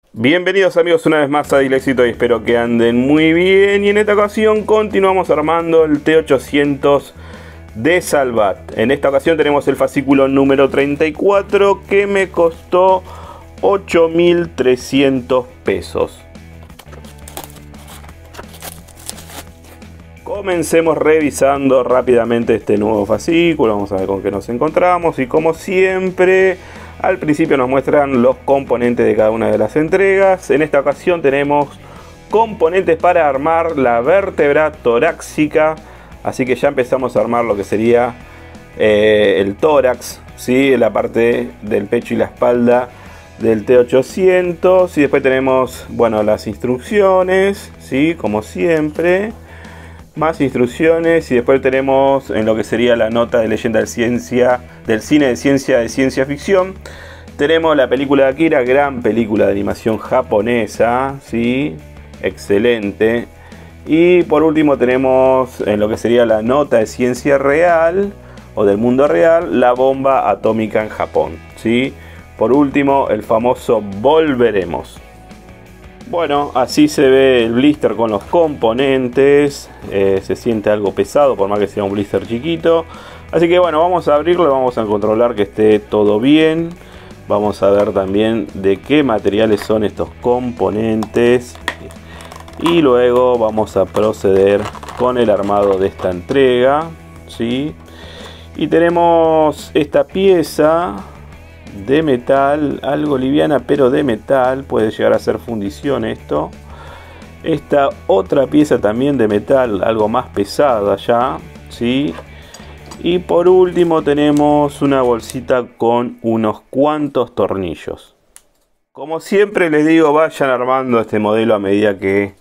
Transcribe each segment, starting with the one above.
Bienvenidos amigos una vez más a Dilexito y espero que anden muy bien. Y en esta ocasión continuamos armando el T800 de Salvat. En esta ocasión tenemos el fascículo número 34 que me costó 8.300 pesos. Comencemos revisando rápidamente este nuevo fascículo. Vamos a ver con qué nos encontramos. Y como siempre, al principio nos muestran los componentes de cada una de las entregas. En esta ocasión tenemos componentes para armar la vértebra torácica. Así que ya empezamos a armar lo que sería el tórax, ¿sí? La parte del pecho y la espalda del T800. Y después tenemos, bueno, las instrucciones, ¿sí? Como siempre. Más instrucciones y después tenemos en lo que sería la nota de leyenda de ciencia, del cine de ciencia ficción. Tenemos la película de Akira, gran película de animación japonesa, ¿sí? Excelente. Y por último tenemos en lo que sería la nota de ciencia real o del mundo real, la bomba atómica en Japón, ¿sí? Por último, el famoso volveremos. Bueno, así se ve el blister con los componentes. Se siente algo pesado por más que sea un blister chiquito. Así que bueno, vamos a abrirlo, vamos a controlar que esté todo bien. Vamos a ver también de qué materiales son estos componentes. Y luego vamos a proceder con el armado de esta entrega, ¿sí? Y tenemos esta pieza de metal, algo liviana pero de metal, puede llegar a ser fundición esto. Esta otra pieza también de metal, algo más pesada ya, ¿sí? Y por último tenemos una bolsita con unos cuantos tornillos. Como siempre les digo, vayan armando este modelo a medida que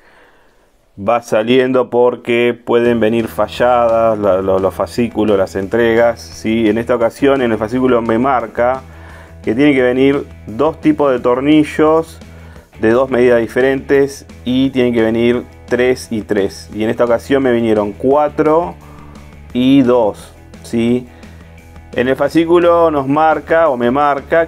va saliendo porque pueden venir falladas los fascículos, las entregas, ¿sí? En esta ocasión en el fascículo me marca que tiene que venir dos tipos de tornillos de dos medidas diferentes y tienen que venir 3 y 3. Y en esta ocasión me vinieron 4 y 2, ¿sí? En el fascículo nos marca o me marca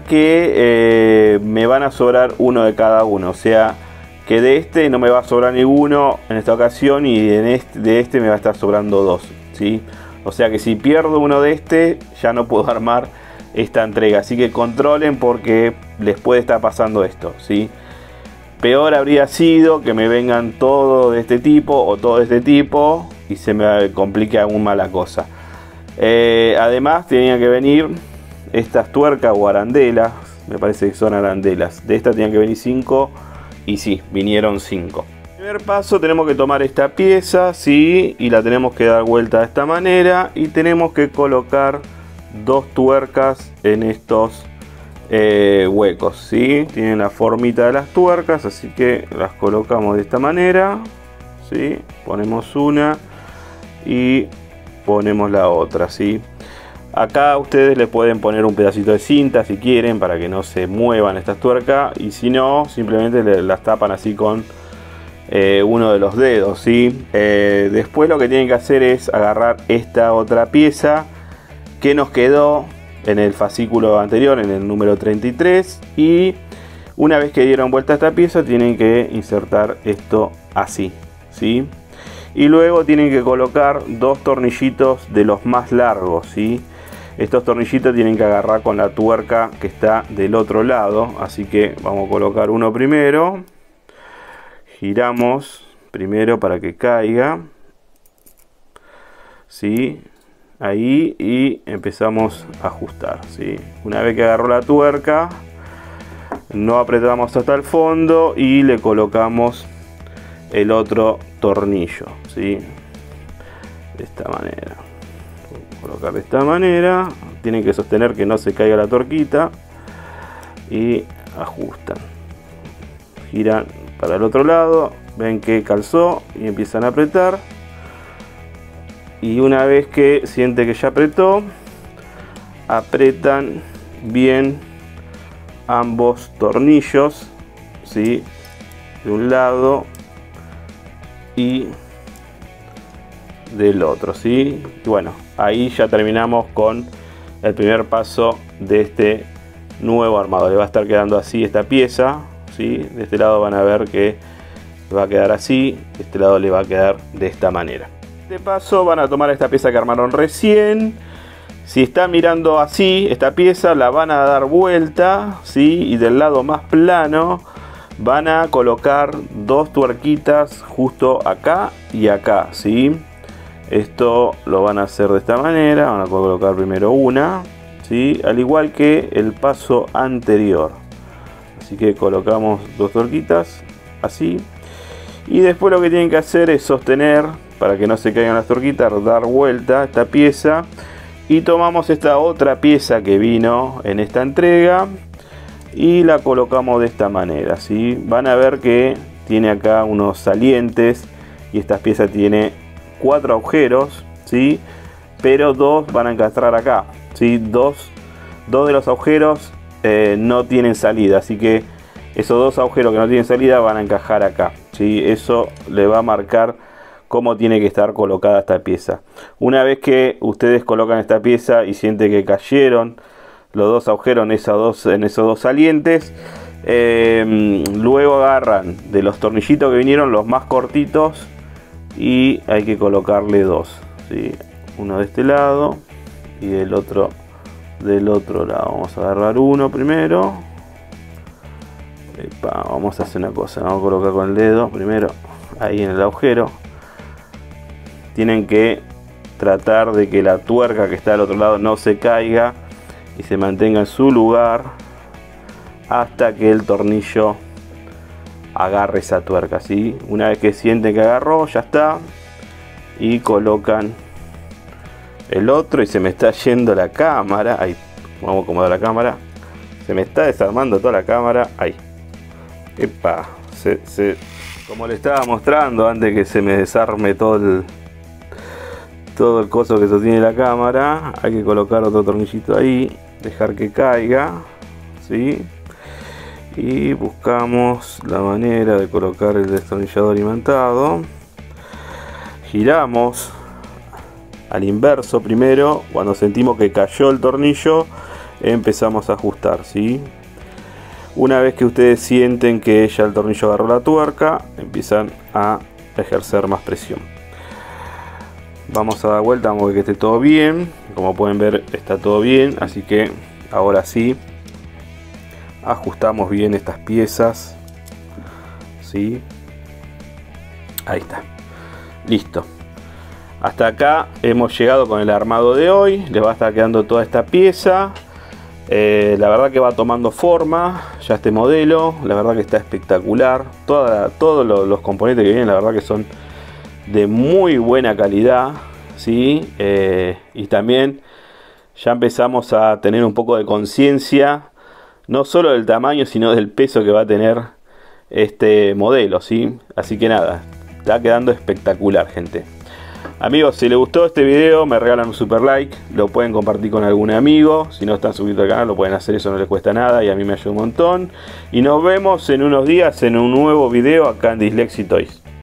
que me van a sobrar uno de cada uno. O sea que de este no me va a sobrar ninguno en esta ocasión y de este me va a estar sobrando 2, ¿sí? O sea que si pierdo uno de este ya no puedo armar esta entrega, así que controlen porque les puede estar pasando esto, ¿sí? Peor habría sido que me vengan todo de este tipo o todo de este tipo y se me complique aún más la cosa. Además tenían que venir estas tuercas o arandelas, me parece que son arandelas, de estas tenían que venir 5 y sí, vinieron 5. Primer paso, tenemos que tomar esta pieza, ¿sí? Y la tenemos que dar vuelta de esta manera y tenemos que colocar dos tuercas en estos huecos, ¿sí? Tienen la formita de las tuercas, así que las colocamos de esta manera, ¿sí? Ponemos una y ponemos la otra, ¿sí? Acá ustedes le pueden poner un pedacito de cinta si quieren para que no se muevan estas tuercas y si no, simplemente las tapan así con uno de los dedos, ¿sí? Después lo que tienen que hacer es agarrar esta otra pieza que nos quedó en el fascículo anterior, en el número 33, y una vez que dieron vuelta a esta pieza tienen que insertar esto así, ¿sí? Y luego tienen que colocar dos tornillitos de los más largos, ¿sí? Estos tornillitos tienen que agarrar con la tuerca que está del otro lado, así que vamos a colocar uno primero, giramos primero para que caiga, ¿sí? Ahí y empezamos a ajustar, ¿sí? Una vez que agarró la tuerca, no apretamos hasta el fondo y le colocamos el otro tornillo, ¿sí? De esta manera. Colocar de esta manera, tienen que sostener que no se caiga la tuerquita y ajustan. Giran para el otro lado, ven que calzó y empiezan a apretar. Y una vez que siente que ya apretó, apretan bien ambos tornillos, ¿sí? De un lado y del otro, ¿sí? Y bueno, ahí ya terminamos con el primer paso de este nuevo armado. Le va a estar quedando así esta pieza, ¿sí? ¿sí? De este lado van a ver que va a quedar así, de este lado le va a quedar de esta manera. De paso van a tomar esta pieza que armaron recién. Si están mirando así esta pieza, la van a dar vuelta, ¿sí? Y del lado más plano van a colocar dos tuerquitas justo acá y acá, ¿sí? Esto lo van a hacer de esta manera. Van a colocar primero una, ¿sí? Al igual que el paso anterior. Así que colocamos dos tuerquitas así. Y después lo que tienen que hacer es sostener, para que no se caigan las tuerquitas, dar vuelta a esta pieza. Y tomamos esta otra pieza que vino en esta entrega y la colocamos de esta manera, ¿sí? Van a ver que tiene acá unos salientes y esta pieza tiene 4 agujeros, ¿sí? Pero 2 van a encastrar acá, ¿sí? Dos de los agujeros no tienen salida, así que esos 2 agujeros que no tienen salida van a encajar acá, ¿sí? Eso le va a marcar cómo tiene que estar colocada esta pieza. Una vez que ustedes colocan esta pieza y sienten que cayeron los 2 agujeros en esos dos salientes, luego agarran de los tornillitos que vinieron los más cortitos y hay que colocarle 2, ¿sí? Uno de este lado y del otro lado. Vamos a agarrar uno primero. Epa, vamos a hacer una cosa, vamos a colocar con el dedo primero ahí en el agujero. Tienen que tratar de que la tuerca que está al otro lado no se caiga y se mantenga en su lugar hasta que el tornillo agarre esa tuerca, ¿sí? Una vez que sienten que agarró, ya está, y colocan el otro. Y se me está yendo la cámara. Ahí, vamos a acomodar la cámara. Se me está desarmando toda la cámara. Ahí. Epa, como le estaba mostrando antes que se me desarme todo el coso que sostiene la cámara, hay que colocar otro tornillito ahí, dejar que caiga, ¿sí? Y buscamos la manera de colocar el destornillador imantado. Giramos al inverso primero. Cuando sentimos que cayó el tornillo, empezamos a ajustar, ¿sí? Una vez que ustedes sienten que ya el tornillo agarró la tuerca, empiezan a ejercer más presión. Vamos a dar vuelta, vamos a ver que esté todo bien. Como pueden ver, está todo bien, así que ahora sí ajustamos bien estas piezas, ¿sí? Ahí está, listo. Hasta acá hemos llegado con el armado de hoy. Les va a estar quedando toda esta pieza. La verdad que va tomando forma ya este modelo. La verdad que está espectacular. Todos los componentes que vienen, la verdad que son de muy buena calidad, ¿sí? Y también ya empezamos a tener un poco de conciencia, no solo del tamaño, sino del peso que va a tener este modelo, ¿sí? Así que nada, está quedando espectacular, gente. Amigos, si les gustó este video, me regalan un super like, lo pueden compartir con algún amigo. Si no están suscritos al canal, lo pueden hacer, eso no les cuesta nada y a mí me ayuda un montón. Y nos vemos en unos días en un nuevo video acá en Dyslexy Toys.